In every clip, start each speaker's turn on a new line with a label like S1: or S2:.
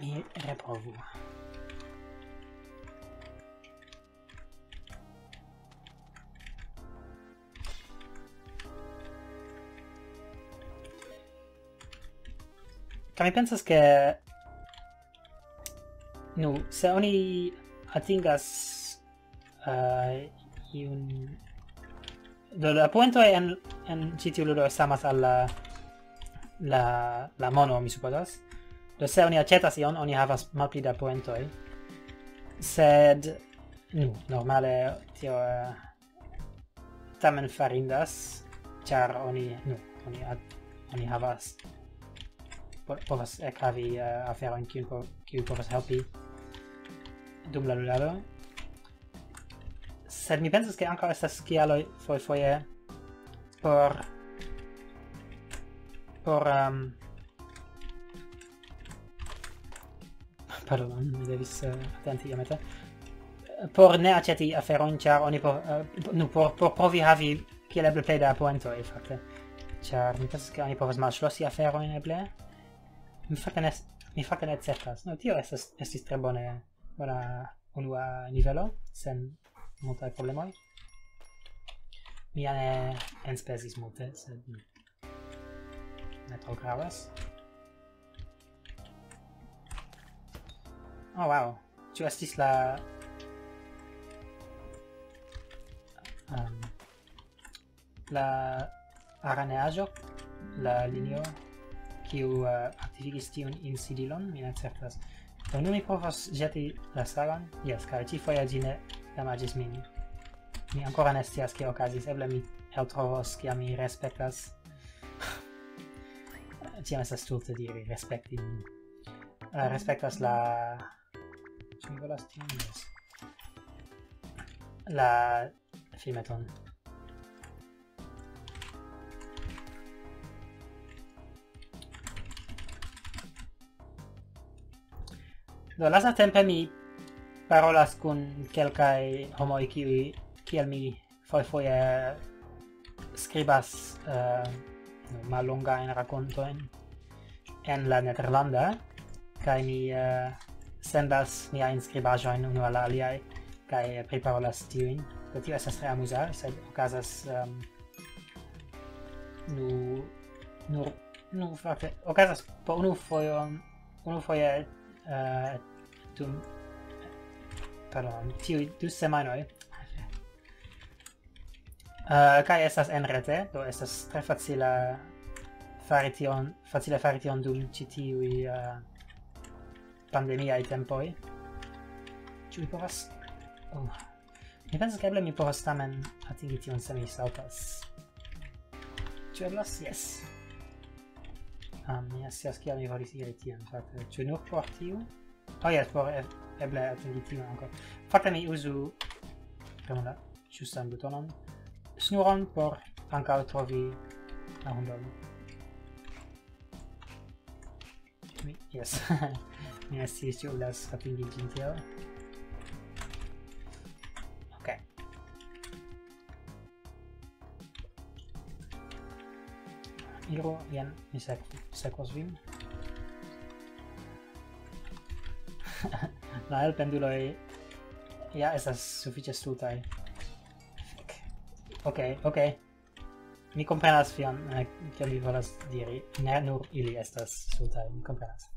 S1: Mi reprovu. Kaj mi pensas ke nu, se oni atingas iun do la poento en ĉi tiu ludo samas al la mono, mi supozas. Do se oni aĉetas ion, oni havas malpli da poentoj. Sed nu, normale tio tamen farindas, ĉar oni havas povas ekhavi aferojn kiuj povas helpi dum la ludado. Sed mi pensas ke ankaŭ estas kialoj foje por pardon, mi devis atenti iomete. Por ne aĉeti aferojn, ĉar oni por provi havi kiel eble plej da poentoj, fakte. Ĉar mi pensas ke oni povas malŝlosi aferojn eble. Mi fakte ne certas. No, tio estis tre bona unua nivelo, sen multaj problemoj. Mi ja ne enspezis multe, sed ne tro gravas. Oh, wow. Ĉu estis la araneaĵo, la linio kiu aktivigis tiun insidilon, mi ne certas. Do nun mi povas ĵeti la sagon, jes, kaj ĉifoje ĝi ne damaĝis min. Mi ankoraŭ ne scias kio okazis, eble mi eltrovos kiam mi respektas. Ĉiam estas stulte diri respekti. Respektas la... Ĉu mi volas tion? Jes. La filmeton. Do lastatempe mi parolas kun kelkaj homoj kiel mi fojfoje skribas mallongajn rakontojn en la nederlanda, kaj mi sendas miajn skribaĵojn unu al la aliaj kaj priparolas tiujn. Do tio estas tre amuza, sed okazas nur fakte okazas po unufoje tiuj 2 semajnoj. Kaj estas enrete, do estas tre facile fari tion dum ĉi tiuj pandemiaj tempoj. Ĉu mi povas... Mi pensas ke eble mi povas tamen atingi tion se mi saltas. Ĉu eblas? Jes. Mi scias kial mi volis iri tien, fakte. Ĉu nur por tiu? Oh jes, por eble atingi tion ankaŭ. Fakte mi uzu premu la ĝustan butonon. Snuron por ankaŭ trovi la hundon. Jes. Mi ne sciis ĉu eblas atingi ĝin tiel. Ok. Iru, jen, mi sekvos vin. La elpenduloj ja estas sufiĉe stultaj. Ok. Mi komprenas kion vi volas diri. Ne nur ili estas stultaj, mi komprenas.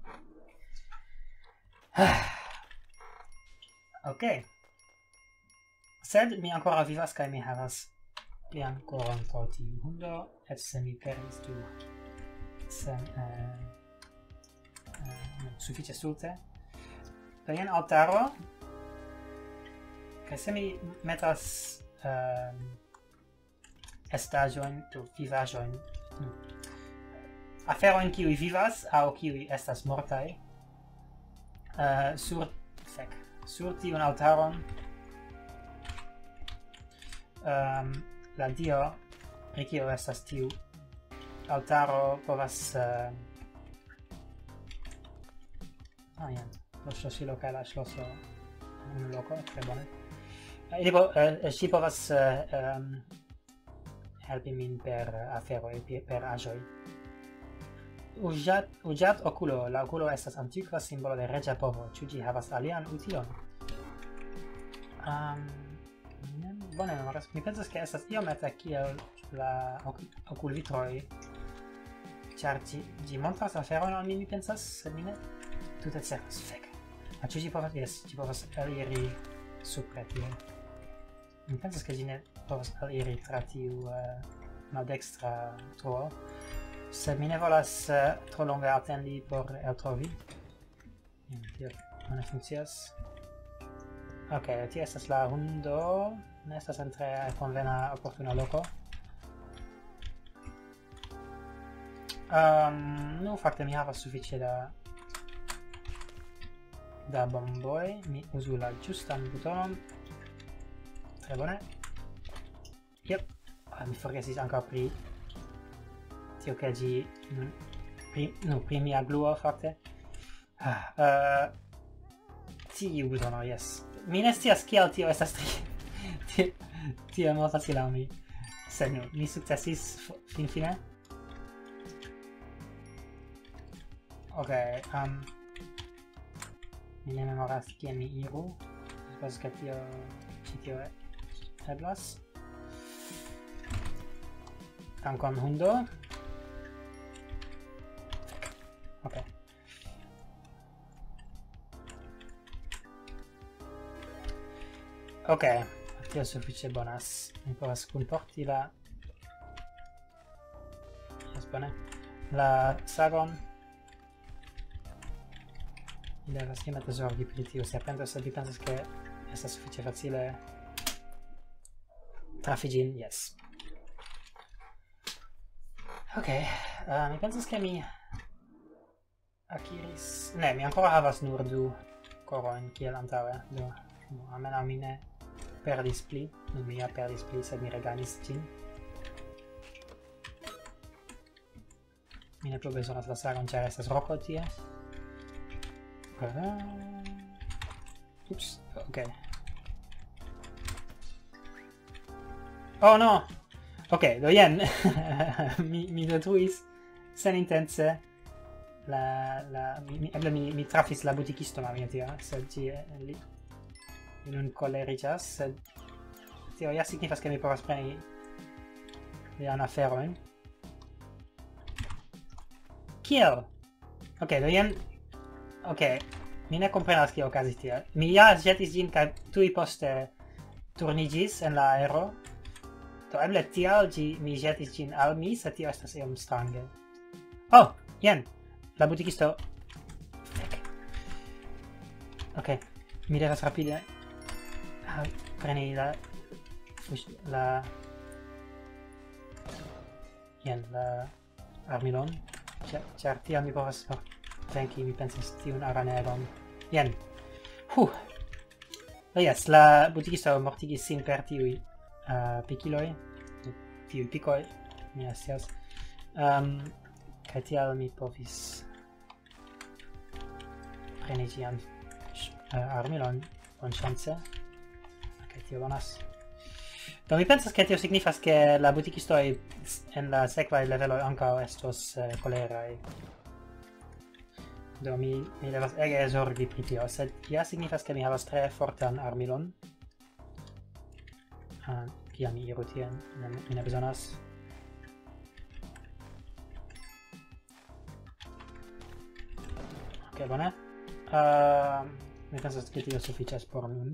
S1: Ok. Sed mi ankoraŭ vivas kaj mi havas plian koron pro tiu hundo, eĉ se mi perdis du sufiĉe stulte. Do jen altaro, kaj se mi metas estaĵojn, vivaĵojn, aferojn kiuj vivas aŭ kiuj estas mortaj, sur tiun altaron la dio pri kio estas tiu altaro povas jen, lo ŝlosilo kaj la ŝloso en unu loko, tre bone. Ŝi povas helpi min per aferoj, per aĵoj. Uĝat okulo. La okulo estas antikva simbolo de reĝa povo. Ĉu ĝi havas alian utilon? Bone memoras. Mi pensas ke estas iomete kiel la okulvitroj. Ĉar ĝi montras aferon al mi, mi pensas, sed mi ne tute certas. Fek. Ĉu ĝi povas? Jes, ĝi povas eliri supre tie. Mi pensas ke ĝi ne povas eliri tra tiu maldekstra truo. Sed mi ne volas tro longe atendi por eltrovi. Tio bone funkcias. Ok, tie estas la hundo. Ne estas en tre konvena oportuna loko. Nu, fakte mi havas sufiĉe da bomboj. Mi uzu la ĝustan butonon. Tre bone. Jep. Mi forgesis ankaŭ pri tio ke ĝi pri mia gluo fakte. Tiu butono, jes. Mi ne scias kial tio estas tio malfacila al mi. Sed nu, mi sukcesis finfine. Ok, mi ne memoras kien mi iru. Supos ke ĉi tio eblas. Dankon hundo. Ok. Ok, tio sufiĉe bonas. Mi povas kunporti la... Jes, bone. La sagon. Mi devas iomete zorgi pri tiu serpento, sed vi pensas ke estas sufiĉe facile trafi ĝin, jes. Ok, mi pensas ke mi akiris... Ne, mi ancora havas nur 2 korojn kiel antaŭe, do almenaŭ mi ne perdis pli. Nu, mi ja perdis pli, sed mi regajnis ĝin. Mi ne plu bezonas la sagon, ĉar estas roko tie. Ups, ok. Oh no! Ok, do jen, mi detruis senintence mi trafis la butikiston aviatia, sed li nun koleriĝas, sed tio ja signifas ke mi povas preni lian aferojn. Kiel? Ok, do jen... Ok, mi ne komprenas kio okazis tie. Mi ja ĵetis ĝin kaj tuj poste turniĝis en la aero. Do eble tial mi ĵetis ĝin al mi, sed tio estas iom strange. Oh, jen! La butikisto... Fek. Ok, mi devas rapide preni la... Jen, la armilon. Ĉar tiam mi povas venki, mi pensas, tiun aranegon. Jen! Jes, la butikisto mortigis sin per tiuj pikiloj, tiuj pikoj, mi ne scias. Kaj tial mi povis preni ĝian armilon bonŝance. Kaj tio bonas. Do mi pensas ke tio signifas ke la butikistoj en la sekvaj leveloj ankaŭ estos koleraj. Do mi devas ege zorgi pri tio, sed ja signifas ke mi havas tre fortan armilon. Kiam mi iru tien, mi ne bezonas. Ok, bone. Mi pensas ke tio sufiĉas por nun.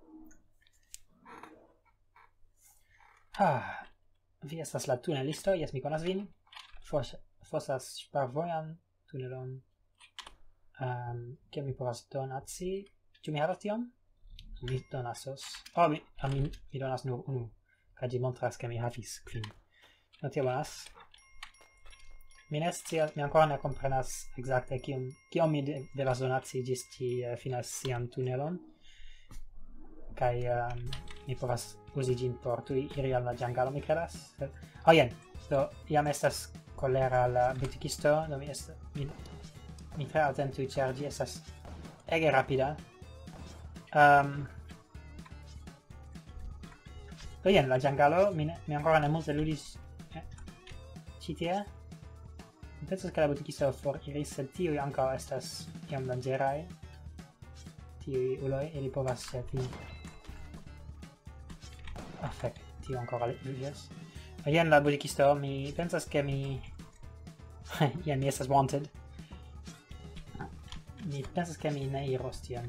S1: Vi estas la tunelisto, jes, mi konas vin. Fosas ŝparvojan tunelon. Kiel mi povas donaci? Ĉu mi havas tion? Mi donasos. Oh, mi donas nur unu. Kaj ĝi montras ke mi havis kvin. No, tio bonas. Mi ne scias, mi ancora ne komprenas ekzakte kiom mi devas donaci ĝis ĝi finas sian tunelon. Kaj mi povas uzi ĝin por tuj iri al la ĝangalo, mi kredas. Oh, jen! Do, jam estas kolera la butikisto, do mi tre atentu, ĉar ĝi estas ege rapida. Do jen, la ĝangalo, mi ancora ne multe ludis ĉi tie. Mi pensas che la butikisto foriris, sed tiui ankaŭ estas iom danĝeraj. Tiui uloj, ili povas ŝati. Ah, fek, tiu ankoraŭ aliĝas. Jen la butikisto, mi pensas ke mi... jen, mi estas wanted. Mi pensas ke mi ne iros tien.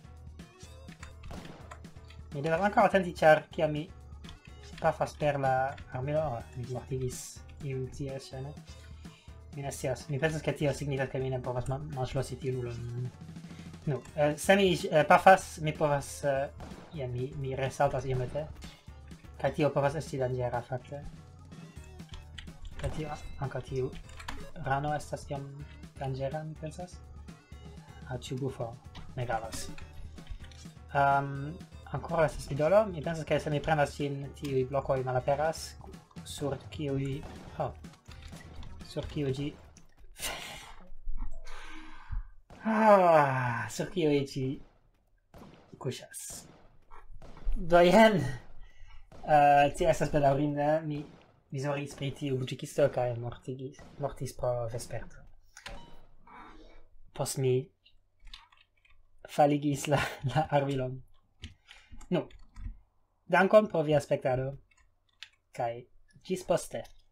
S1: Mi devas ankaŭ atenti, ĉar kiam mi pafas per la armilo... Oh, mi mortigis iun tie, ŝajne. Mi ne scias. Mi pensas ke tio signifas ke mi ne povas malŝlosi tiun ulon. Nu, se mi pafas, mi povas... jen, mi resaltas iomete. Kaj tio povas esti danĝera, fakte. Kaj tio, ankaŭ tiu rano estas iom danĝera, mi pensas. Ĉu bufo? Ne gravas. Ancora estas idolo. Mi pensas ke se mi prenas ĝin, tiuj blokoj malaperas, sur kiuj... Oh. Sur kiuj ĝi... sur kiuj ĝi kuŝas. Do jen! Tio estas bedaŭrinde. Mi zorgis pri tiu buĝikisto kaj mortis pro vesperto. Post mi faligis la armilon. Nu, dankon pro via spektado, kaj ĝis poste.